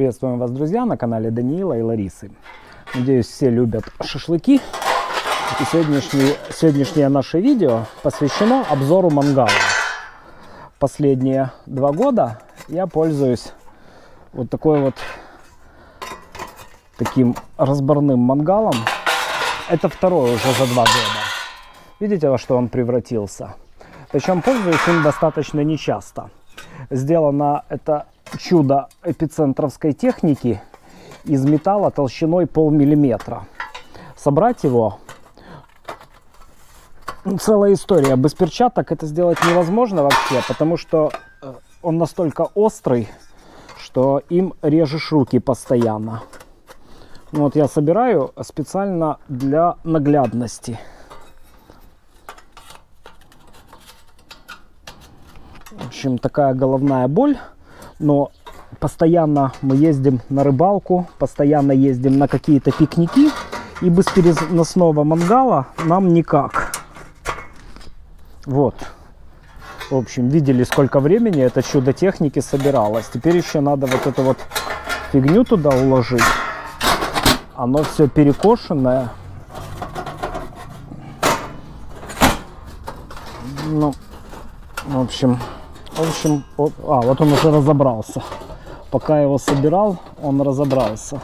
Приветствуем вас, друзья, на канале Даниила и Ларисы. Надеюсь, все любят шашлыки. И сегодняшнее наше видео посвящено обзору мангала. Последние 2 года я пользуюсь вот таким разборным мангалом. Это второй уже за 2 года. Видите, во что он превратился? Причем пользуюсь им достаточно нечасто. Сделано это чудо эпицентровской техники из металла толщиной 0,5 миллиметра. Собрать его целая история. Без перчаток это сделать невозможно вообще, потому что он настолько острый, что им режешь руки постоянно. Вот я собираю специально для наглядности. В общем, такая головная боль. Но постоянно мы ездим на рыбалку, постоянно ездим на какие-то пикники. И без переносного мангала нам никак. Вот. В общем, видели, сколько времени это чудо техники собиралось. Теперь еще надо вот эту вот фигню туда уложить. Оно все перекошенное. Ну, в общем, вот он уже разобрался. Пока я его собирал, он разобрался.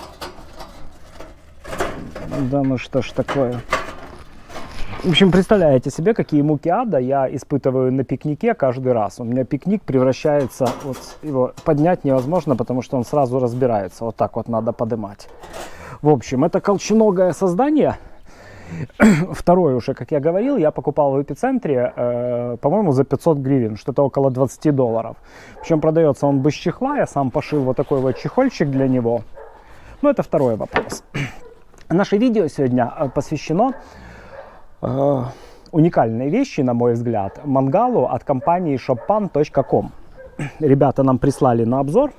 Да ну что ж такое. В общем, представляете себе, какие муки ада я испытываю на пикнике каждый раз. У меня пикник превращается, вот его поднять невозможно, потому что он сразу разбирается. Вот так вот надо поднимать. В общем, это колченогое создание. Второй уже, как я говорил, я покупал в эпицентре, по-моему, за 500 гривен, что-то около 20 долларов. Причем продается он без чехла, я сам пошил вот такой вот чехольчик для него. Но это второй вопрос. Наше видео сегодня посвящено уникальной вещи, на мой взгляд, мангалу от компании shoppan.com. Ребята нам прислали на обзор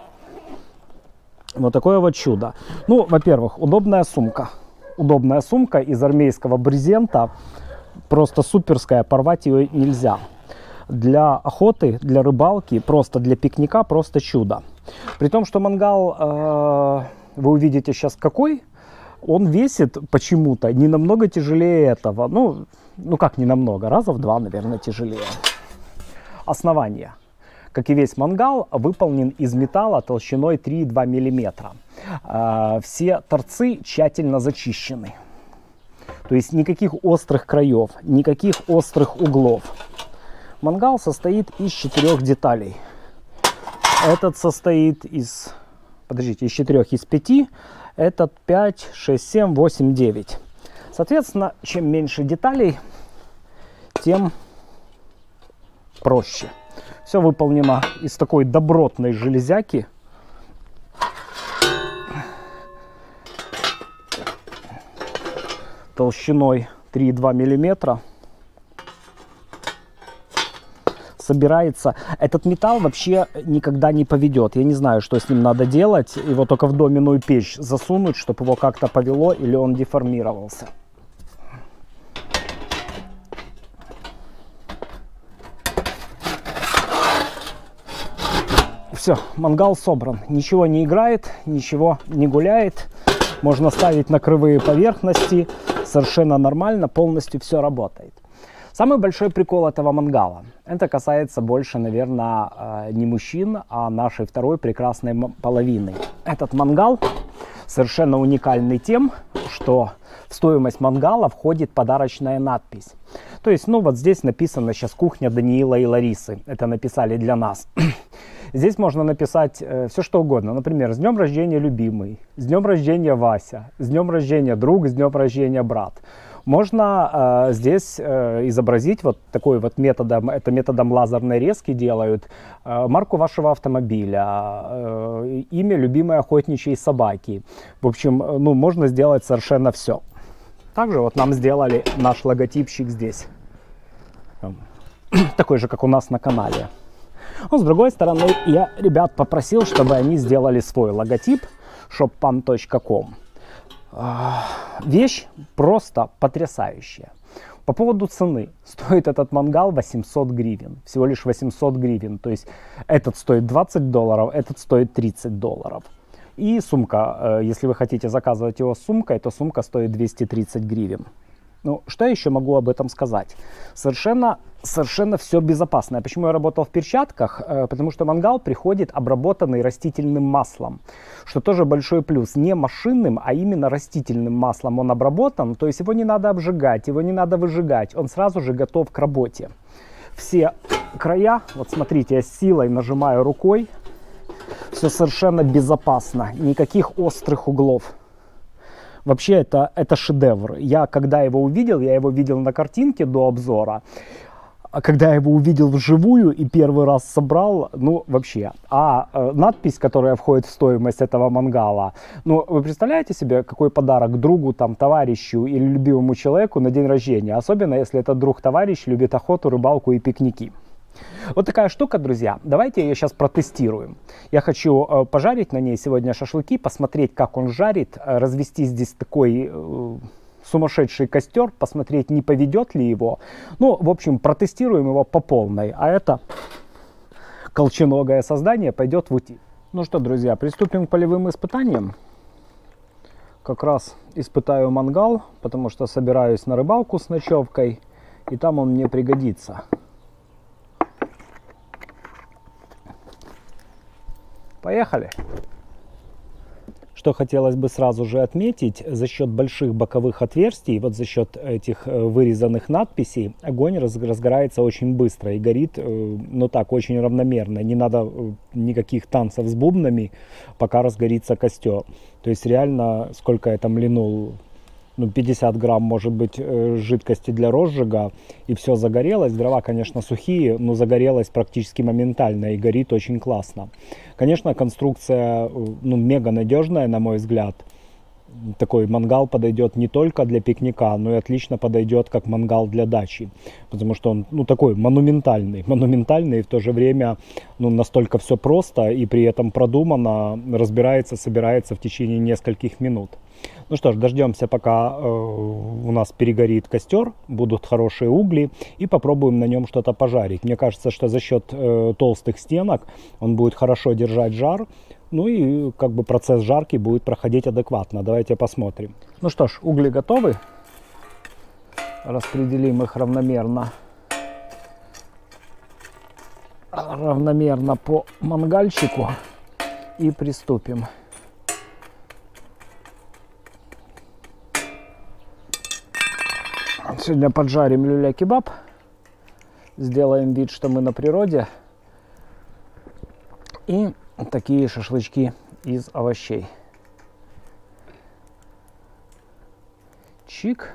вот такое вот чудо. Ну, во-первых, удобная сумка. Удобная сумка из армейского брезента, просто суперская, порвать ее нельзя. Для охоты, для рыбалки, просто для пикника, просто чудо. При том, что мангал, вы увидите сейчас какой, он весит почему-то не намного тяжелее этого. Ну как не намного, раза в 2, наверное, тяжелее. Основание, как и весь мангал, выполнен из металла толщиной 3,2 миллиметра. Все торцы тщательно зачищены. То есть никаких острых краев, никаких острых углов. Мангал состоит из 4 деталей. Этот состоит из... Подождите, из 4, из 5. Этот 5, 6, 7, 8, 9. Соответственно, чем меньше деталей, тем проще. Все выполнено из такой добротной железяки. Толщиной 3,2 миллиметра. Собирается. Этот металл вообще никогда не поведет. Я не знаю, что с ним надо делать. Его только в доменную печь засунуть, чтобы его как-то повело или он деформировался. Все, мангал собран. Ничего не играет, ничего не гуляет. Можно ставить на кривые поверхности. Совершенно нормально, полностью все работает. Самый большой прикол этого мангала. Это касается больше, наверное, не мужчин, а нашей второй прекрасной половины. Этот мангал совершенно уникальный тем, что в стоимость мангала входит подарочная надпись. То есть, ну вот здесь написано сейчас «Кухня Даниила и Ларисы». Это написали для нас. Здесь можно написать все, что угодно. Например, «С днем рождения, любимый», «С днем рождения, Вася», «С днем рождения, друг», «С днем рождения, брат». Можно здесь изобразить вот такой вот методом, это методом лазерной резки делают, марку вашего автомобиля, имя любимой охотничьей собаки. В общем, ну, можно сделать совершенно все. Также вот нам сделали наш логотипчик здесь. Такой же, как у нас на канале. Но с другой стороны, я ребят попросил, чтобы они сделали свой логотип shoppan.com. Вещь просто потрясающая. По поводу цены. Стоит этот мангал 800 гривен. Всего лишь 800 гривен. То есть этот стоит 20 долларов, этот стоит 30 долларов. И сумка, если вы хотите заказывать его с сумкой, то сумка стоит 230 гривен. Ну, что я еще могу об этом сказать? Совершенно все безопасно. Почему я работал в перчатках? Потому что мангал приходит обработанный растительным маслом, что тоже большой плюс. Не машинным, а именно растительным маслом он обработан, то есть его не надо обжигать, его не надо выжигать, он сразу же готов к работе. Все края, вот смотрите, я с силой нажимаю рукой, все совершенно безопасно, никаких острых углов. Вообще это шедевр. Я когда его увидел, я его видел на картинке до обзора. А когда я его увидел вживую и первый раз собрал, ну вообще. Надпись, которая входит в стоимость этого мангала, ну вы представляете себе, какой подарок другу, там, товарищу или любимому человеку на день рождения. Особенно, если этот друг-товарищ любит охоту, рыбалку и пикники. Вот такая штука, друзья. Давайте ее сейчас протестируем. Я хочу пожарить на ней сегодня шашлыки, посмотреть, как он жарит, развести здесь такой сумасшедший костер, посмотреть, не поведет ли его. Ну, в общем, протестируем его по полной. А это колченогое создание пойдет в утиль. Ну что, друзья, приступим к полевым испытаниям. Как раз испытаю мангал, потому что собираюсь на рыбалку с ночевкой, и там он мне пригодится. Поехали! Что хотелось бы сразу же отметить, за счет больших боковых отверстий, вот за счет этих вырезанных надписей, огонь разгорается очень быстро и горит, ну так, очень равномерно. Не надо никаких танцев с бубнами, пока разгорится костер. То есть реально, сколько я там линул, ну 50 грамм, может быть, жидкости для розжига, и все загорелось. Дрова, конечно, сухие, но загорелось практически моментально и горит очень классно. Конечно, конструкция, ну, мега надежная, на мой взгляд. Такой мангал подойдет не только для пикника, но и отлично подойдет как мангал для дачи. Потому что он, ну, такой монументальный и в то же время, ну, настолько все просто и при этом продумано, разбирается, собирается в течение нескольких минут. Ну что ж, дождемся, пока у нас перегорит костер, будут хорошие угли, и попробуем на нем что-то пожарить. Мне кажется, что за счет толстых стенок он будет хорошо держать жар, ну и как бы процесс жарки будет проходить адекватно. Давайте посмотрим. Ну что ж, угли готовы. Распределим их равномерно по мангальчику и приступим. Сегодня поджарим люля-кебаб. Сделаем вид, что мы на природе. И такие шашлычки из овощей. Чик.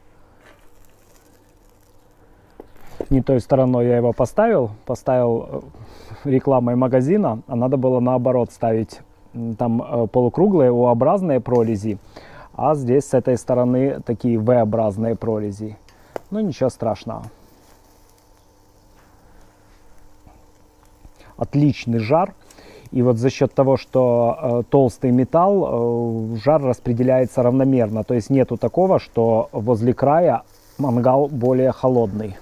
Не той стороной я его поставил рекламой магазина, а надо было наоборот ставить. Там полукруглые U-образные прорези, а здесь с этой стороны такие V-образные прорези. Ну ничего страшного. Отличный жар. И вот за счет того, что толстый металл, жар распределяется равномерно. То есть нету такого, что возле края мангал более холодный.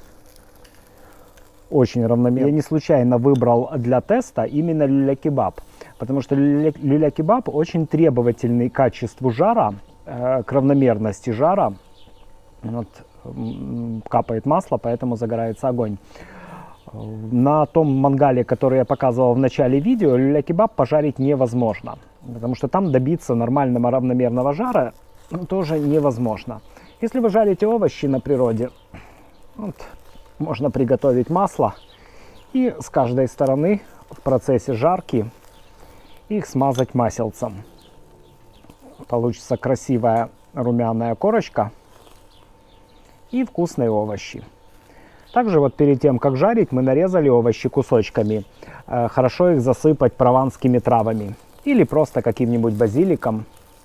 Очень равномерно. Я не случайно выбрал для теста именно люля-кебаб. Потому что люля-кебаб очень требовательный к качеству жара, к равномерности жара. Вот, капает масло, поэтому загорается огонь. На том мангале, который я показывал в начале видео, люля-кебаб пожарить невозможно. Потому что там добиться нормального равномерного жара тоже невозможно. Если вы жарите овощи на природе, вот, можно приготовить масло и с каждой стороны в процессе жарки их смазать маслицем. Получится красивая румяная корочка и вкусные овощи. Также вот перед тем, как жарить, мы нарезали овощи кусочками. Хорошо их засыпать прованскими травами или просто каким-нибудь базиликом.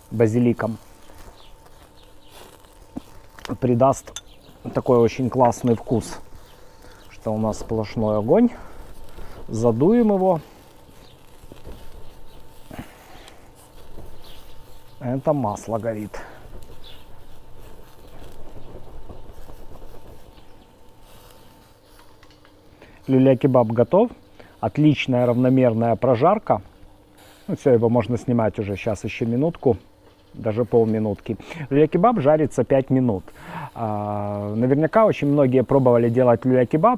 Придаст такой очень классный вкус. Что у нас сплошной огонь. Задуем его. Это масло горит. Люля-кебаб готов. Отличная равномерная прожарка. Ну, все, его можно снимать уже сейчас еще минутку, даже полминутки. Люля-кебаб жарится 5 минут. Наверняка очень многие пробовали делать люля-кебаб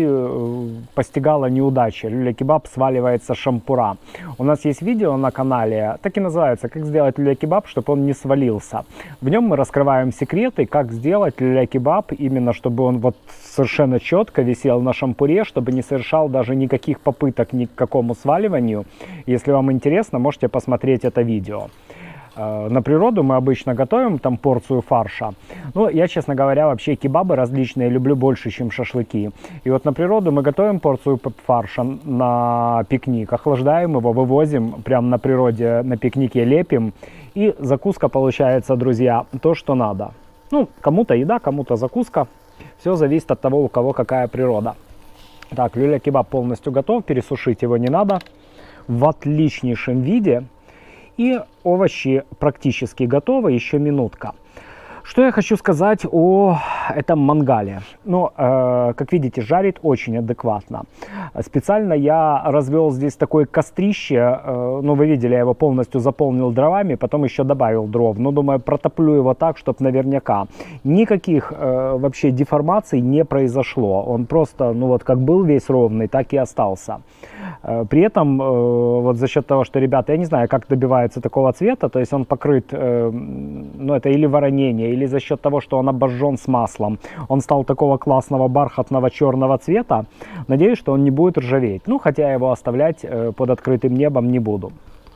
и постигала неудача. Люля-кебаб сваливается с шампура. У нас есть видео на канале, так и называется, как сделать люля-кебаб, чтобы он не свалился. В нем мы раскрываем секреты, как сделать люля-кебаб, именно чтобы он вот совершенно четко висел на шампуре, чтобы не совершал даже никаких попыток ни к какому сваливанию. Если вам интересно, можете посмотреть это видео. На природу мы обычно готовим там порцию фарша. Но я, честно говоря, вообще кебабы различные люблю больше, чем шашлыки. И вот на природу мы готовим порцию фарша на пикник, охлаждаем его, вывозим прямо на природе, на пикнике лепим. И закуска получается, друзья, то, что надо. Ну, кому-то еда, кому-то закуска. Все зависит от того, у кого какая природа. Так, люля-кебаб полностью готов, пересушить его не надо. В отличнейшем виде. И овощи практически готовы, еще минутка. Что я хочу сказать о этом мангале? Ну, как видите, жарит очень адекватно. Специально я развел здесь такое кострище. Ну, вы видели, я его полностью заполнил дровами, потом еще добавил дров. Ну, думаю, протоплю его так, чтобы наверняка. Никаких вообще деформаций не произошло. Он просто, ну вот, как был весь ровный, так и остался. При этом, вот за счет того, что, ребята, я не знаю, как добивается такого цвета, то есть он покрыт, ну, это или воронение, или за счет того, что он обожжен с маслом, он стал такого классного бархатного черного цвета. Надеюсь, что он не будет ржаветь. Ну, хотя я его оставлять под открытым небом не буду.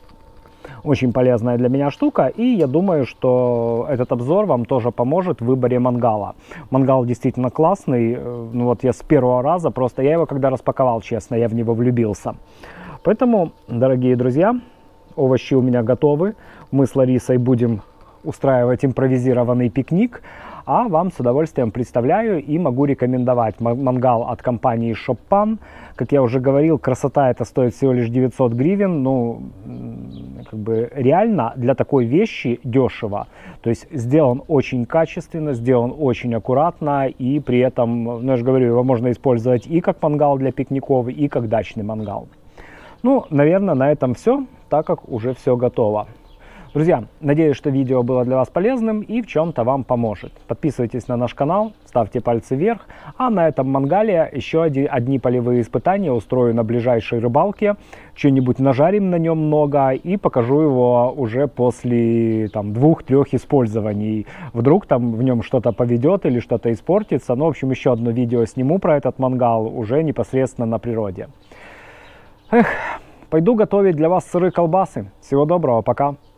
Очень полезная для меня штука, и я думаю, что этот обзор вам тоже поможет в выборе мангала. Мангал действительно классный, ну вот я с первого раза, просто я его когда распаковал, честно, я в него влюбился. Поэтому, дорогие друзья, овощи у меня готовы, мы с Ларисой будем устраивать импровизированный пикник, а вам с удовольствием представляю и могу рекомендовать мангал от компании Shoppan. Как я уже говорил, красота, это стоит всего лишь 900 гривен, ну, как бы реально для такой вещи дешево. То есть сделан очень качественно, сделан очень аккуратно, и при этом, ну, я же говорю, его можно использовать и как мангал для пикников, и как дачный мангал. Ну, наверное, на этом все, так как уже все готово. Друзья, надеюсь, что видео было для вас полезным и в чем-то вам поможет. Подписывайтесь на наш канал, ставьте пальцы вверх. А на этом мангале еще одни полевые испытания устрою на ближайшей рыбалке. Что-нибудь нажарим на нем много и покажу его уже после 2-3 использований. Вдруг там в нем что-то поведет или что-то испортится. Ну, в общем, еще одно видео сниму про этот мангал уже непосредственно на природе. Эх, пойду готовить для вас сырые колбасы. Всего доброго, пока.